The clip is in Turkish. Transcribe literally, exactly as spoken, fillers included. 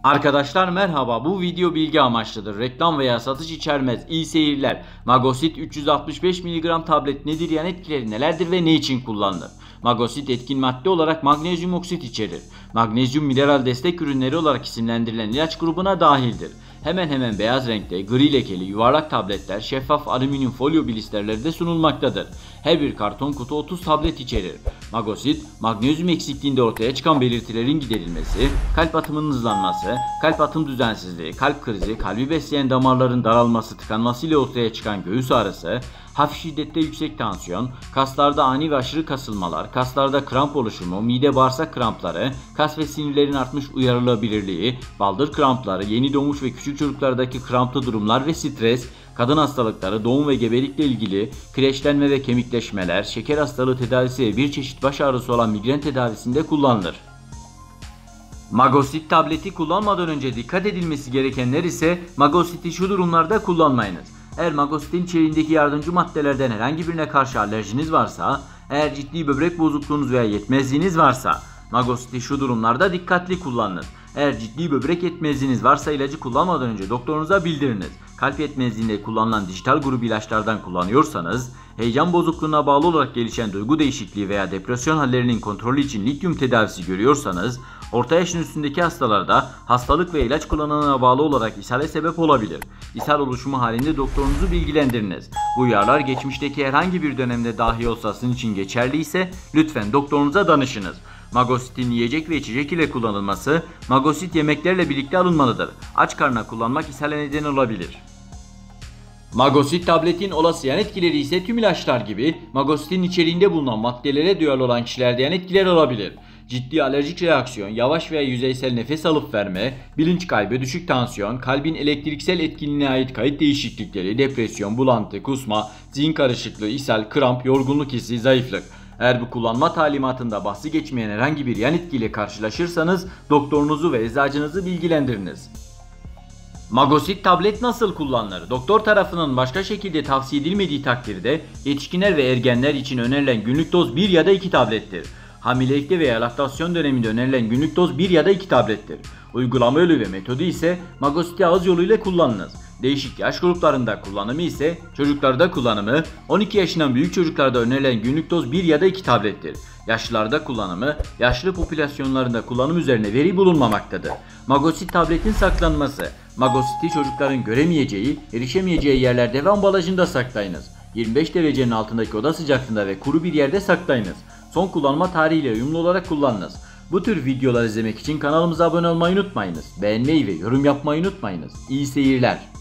Arkadaşlar merhaba, bu video bilgi amaçlıdır. Reklam veya satış içermez. İyi seyirler. Magosit üç yüz altmış beş miligram tablet nedir, yan etkileri nelerdir ve ne için kullanılır? Magosit etkin madde olarak magnezyum oksit içerir. Magnezyum mineral destek ürünleri olarak isimlendirilen ilaç grubuna dahildir. Hemen hemen beyaz renkte, gri lekeli, yuvarlak tabletler şeffaf alüminyum folyo blisterlerde sunulmaktadır. Her bir karton kutu otuz tablet içerir. Magosit, magnezyum eksikliğinde ortaya çıkan belirtilerin giderilmesi, kalp atımının hızlanması, kalp atım düzensizliği, kalp krizi, kalbi besleyen damarların daralması, tıkanması ile ortaya çıkan göğüs ağrısı, hafif şiddette yüksek tansiyon, kaslarda ani ve aşırı kasılmalar, kaslarda kramp oluşumu, mide bağırsak krampları, kas ve sinirlerin artmış uyarılabilirliği, baldır krampları, yeni doğmuş ve küçük çocuklardaki kramplı durumlar ve stres, kadın hastalıkları, doğum ve gebelikle ilgili kireçlenme ve kemikleşmeler, şeker hastalığı tedavisi ve bir çeşit baş ağrısı olan migren tedavisinde kullanılır. Magosit tableti kullanmadan önce dikkat edilmesi gerekenler ise Magosit'i şu durumlarda kullanmayınız. Eğer Magosit'in içeriğindeki yardımcı maddelerden herhangi birine karşı alerjiniz varsa, eğer ciddi böbrek bozukluğunuz veya yetmezliğiniz varsa, Magosit'i şu durumlarda dikkatli kullanın. Eğer ciddi böbrek yetmezliğiniz varsa ilacı kullanmadan önce doktorunuza bildiriniz. Kalp yetmezliğinde kullanılan dijital grup ilaçlardan kullanıyorsanız, heyecan bozukluğuna bağlı olarak gelişen duygu değişikliği veya depresyon hallerinin kontrolü için lityum tedavisi görüyorsanız, orta yaşın üstündeki hastalarda hastalık ve ilaç kullanımına bağlı olarak ishale sebep olabilir. İshal oluşumu halinde doktorunuzu bilgilendiriniz. Bu uyarılar geçmişteki herhangi bir dönemde dahi olsa sizin için geçerliyse lütfen doktorunuza danışınız. Magosit'in yiyecek ve içecek ile kullanılması, Magosit yemeklerle birlikte alınmalıdır. Aç karnına kullanmak ishale neden olabilir. Magosit tabletin olası yan etkileri ise tüm ilaçlar gibi Magosit'in içeriğinde bulunan maddelere duyarlı olan kişilerde yan etkiler olabilir. Ciddi alerjik reaksiyon, yavaş veya yüzeysel nefes alıp verme, bilinç kaybı, düşük tansiyon, kalbin elektriksel etkinliğine ait kayıt değişiklikleri, depresyon, bulantı, kusma, zihin karışıklığı, ishal, kramp, yorgunluk hissi, zayıflık. Eğer bu kullanma talimatında bahsi geçmeyen herhangi bir yan etkiyle karşılaşırsanız doktorunuzu ve eczacınızı bilgilendiriniz. Magosit tablet nasıl kullanılır? Doktor tarafından başka şekilde tavsiye edilmediği takdirde yetişkinler ve ergenler için önerilen günlük doz bir ya da iki tablettir. Hamilelikte veya laktasyon döneminde önerilen günlük doz bir ya da iki tablettir. Uygulama yolu ve metodu ise Magosit'i ağız yoluyla kullanınız. Değişik yaş gruplarında kullanımı ise çocuklarda kullanımı on iki yaşından büyük çocuklarda önerilen günlük doz bir ya da iki tablettir. Yaşlılarda kullanımı, yaşlı popülasyonlarında kullanım üzerine veri bulunmamaktadır. Magosit tabletin saklanması. Magosit'i çocukların göremeyeceği, erişemeyeceği yerlerde ve ambalajında saklayınız. yirmi beş derecenin altındaki oda sıcaklığında ve kuru bir yerde saklayınız. Son kullanma tarihiyle uyumlu olarak kullanınız. Bu tür videolar izlemek için kanalımıza abone olmayı unutmayınız. Beğenmeyi ve yorum yapmayı unutmayınız. İyi seyirler.